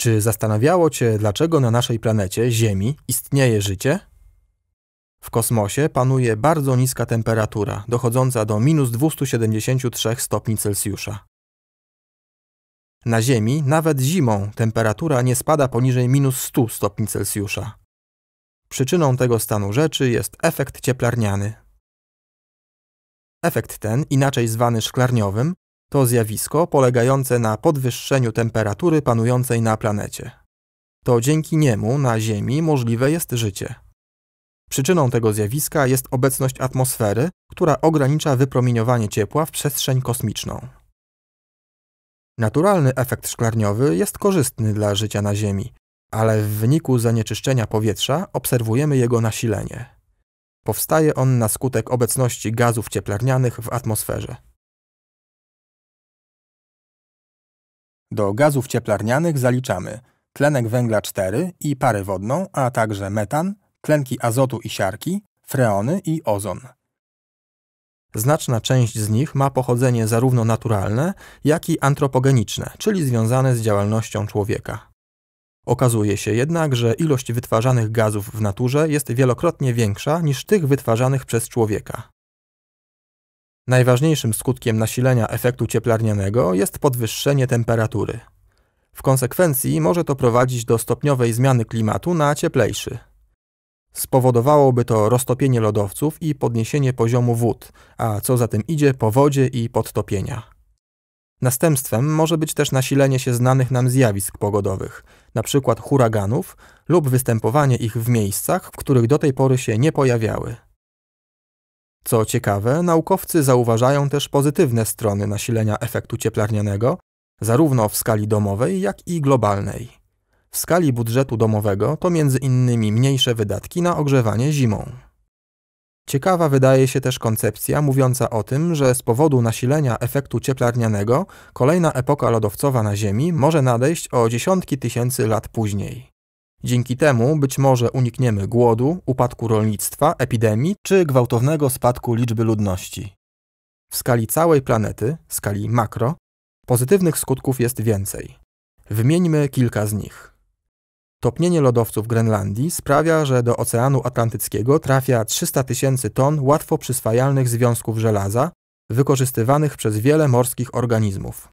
Czy zastanawiało Cię, dlaczego na naszej planecie, Ziemi, istnieje życie? W kosmosie panuje bardzo niska temperatura, dochodząca do -273 stopni Celsjusza. Na Ziemi nawet zimą temperatura nie spada poniżej -100 stopni Celsjusza. Przyczyną tego stanu rzeczy jest efekt cieplarniany. Efekt ten, inaczej zwany szklarniowym, to zjawisko polegające na podwyższeniu temperatury panującej na planecie. To dzięki niemu na Ziemi możliwe jest życie. Przyczyną tego zjawiska jest obecność atmosfery, która ogranicza wypromieniowanie ciepła w przestrzeń kosmiczną. Naturalny efekt szklarniowy jest korzystny dla życia na Ziemi, ale w wyniku zanieczyszczenia powietrza obserwujemy jego nasilenie. Powstaje on na skutek obecności gazów cieplarnianych w atmosferze. Do gazów cieplarnianych zaliczamy tlenek węgla 4 i parę wodną, a także metan, tlenki azotu i siarki, freony i ozon. Znaczna część z nich ma pochodzenie zarówno naturalne, jak i antropogeniczne, czyli związane z działalnością człowieka. Okazuje się jednak, że ilość wytwarzanych gazów w naturze jest wielokrotnie większa niż tych wytwarzanych przez człowieka. Najważniejszym skutkiem nasilenia efektu cieplarnianego jest podwyższenie temperatury. W konsekwencji może to prowadzić do stopniowej zmiany klimatu na cieplejszy. Spowodowałoby to roztopienie lodowców i podniesienie poziomu wód, a co za tym idzie powodzie i podtopienia. Następstwem może być też nasilenie się znanych nam zjawisk pogodowych, np. huraganów lub występowanie ich w miejscach, w których do tej pory się nie pojawiały. Co ciekawe, naukowcy zauważają też pozytywne strony nasilenia efektu cieplarnianego, zarówno w skali domowej, jak i globalnej. W skali budżetu domowego to m.in. mniejsze wydatki na ogrzewanie zimą. Ciekawa wydaje się też koncepcja mówiąca o tym, że z powodu nasilenia efektu cieplarnianego kolejna epoka lodowcowa na Ziemi może nadejść o dziesiątki tysięcy lat później. Dzięki temu być może unikniemy głodu, upadku rolnictwa, epidemii czy gwałtownego spadku liczby ludności. W skali całej planety, skali makro, pozytywnych skutków jest więcej. Wymieńmy kilka z nich. Topnienie lodowców Grenlandii sprawia, że do Oceanu Atlantyckiego trafia 300 tysięcy ton łatwo przyswajalnych związków żelaza, wykorzystywanych przez wiele morskich organizmów.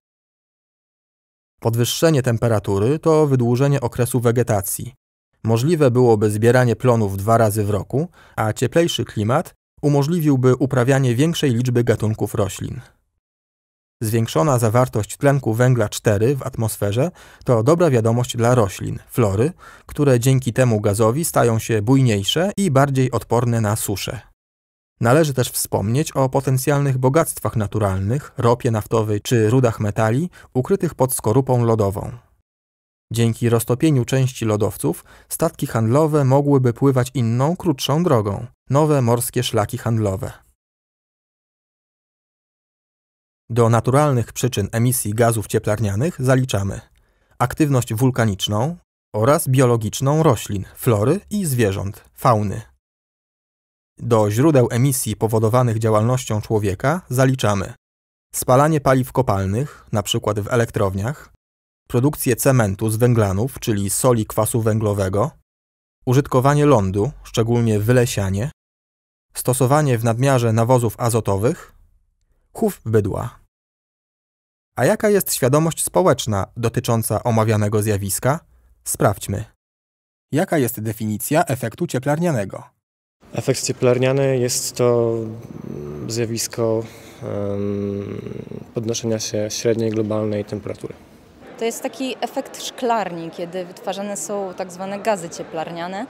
Podwyższenie temperatury to wydłużenie okresu wegetacji. Możliwe byłoby zbieranie plonów 2 razy w roku, a cieplejszy klimat umożliwiłby uprawianie większej liczby gatunków roślin. Zwiększona zawartość tlenku węgla 4 w atmosferze to dobra wiadomość dla roślin, flory, które dzięki temu gazowi stają się bujniejsze i bardziej odporne na suszę. Należy też wspomnieć o potencjalnych bogactwach naturalnych, ropie naftowej czy rudach metali ukrytych pod skorupą lodową. Dzięki roztopieniu części lodowców statki handlowe mogłyby pływać inną, krótszą drogą, nowe morskie szlaki handlowe. Do naturalnych przyczyn emisji gazów cieplarnianych zaliczamy aktywność wulkaniczną oraz biologiczną roślin, flory i zwierząt, fauny. Do źródeł emisji powodowanych działalnością człowieka zaliczamy spalanie paliw kopalnych, np. w elektrowniach, produkcję cementu z węglanów, czyli soli kwasu węglowego, użytkowanie lądu, szczególnie wylesianie, stosowanie w nadmiarze nawozów azotowych, chów bydła. A jaka jest świadomość społeczna dotycząca omawianego zjawiska? Sprawdźmy. Jaka jest definicja efektu cieplarnianego? Efekt cieplarniany jest to zjawisko podnoszenia się średniej globalnej temperatury. To jest taki efekt szklarni, kiedy wytwarzane są tak zwane gazy cieplarniane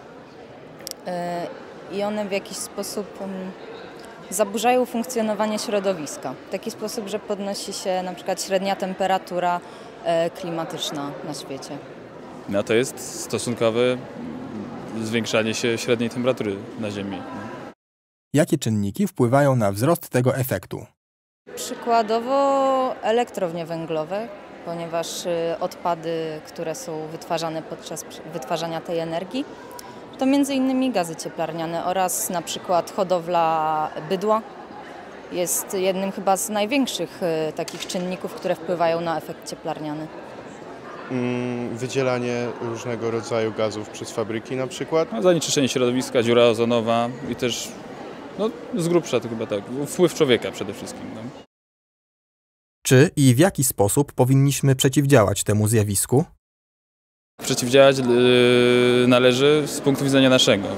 i one w jakiś sposób zaburzają funkcjonowanie środowiska. W taki sposób, że podnosi się na przykład średnia temperatura klimatyczna na świecie. No to jest stosunkowe zwiększanie się średniej temperatury na Ziemi. Jakie czynniki wpływają na wzrost tego efektu? Przykładowo elektrownie węglowe, ponieważ odpady, które są wytwarzane podczas wytwarzania tej energii, to m.in. gazy cieplarniane oraz na przykład hodowla bydła jest jednym chyba z największych takich czynników, które wpływają na efekt cieplarniany. wydzielanie różnego rodzaju gazów przez fabryki na przykład. Zanieczyszczenie środowiska, dziura ozonowa i też z grubsza to chyba tak, wpływ człowieka przede wszystkim. No. Czy i w jaki sposób powinniśmy przeciwdziałać temu zjawisku? Przeciwdziałać należy z punktu widzenia naszego.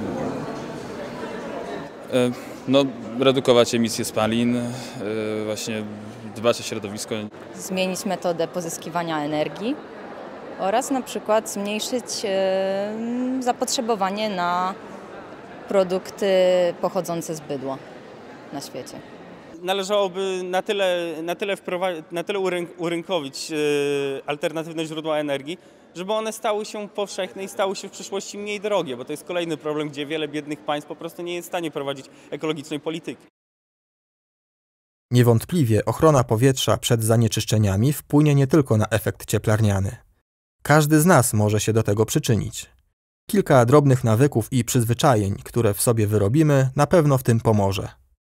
Redukować emisję spalin, właśnie dbać o środowisko. Zmienić metodę pozyskiwania energii oraz na przykład zmniejszyć zapotrzebowanie na produkty pochodzące z bydła na świecie. Należałoby na tyle urynkowić alternatywne źródła energii, żeby one stały się powszechne i stały się w przyszłości mniej drogie, bo to jest kolejny problem, gdzie wiele biednych państw po prostu nie jest w stanie prowadzić ekologicznej polityki. Niewątpliwie ochrona powietrza przed zanieczyszczeniami wpłynie nie tylko na efekt cieplarniany. Każdy z nas może się do tego przyczynić. Kilka drobnych nawyków i przyzwyczajeń, które w sobie wyrobimy, na pewno w tym pomoże.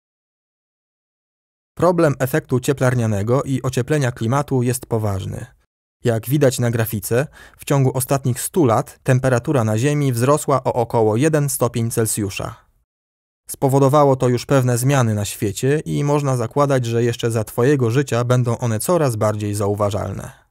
Problem efektu cieplarnianego i ocieplenia klimatu jest poważny. Jak widać na grafice, w ciągu ostatnich 100 lat temperatura na Ziemi wzrosła o około 1 stopień Celsjusza. Spowodowało to już pewne zmiany na świecie i można zakładać, że jeszcze za Twojego życia będą one coraz bardziej zauważalne.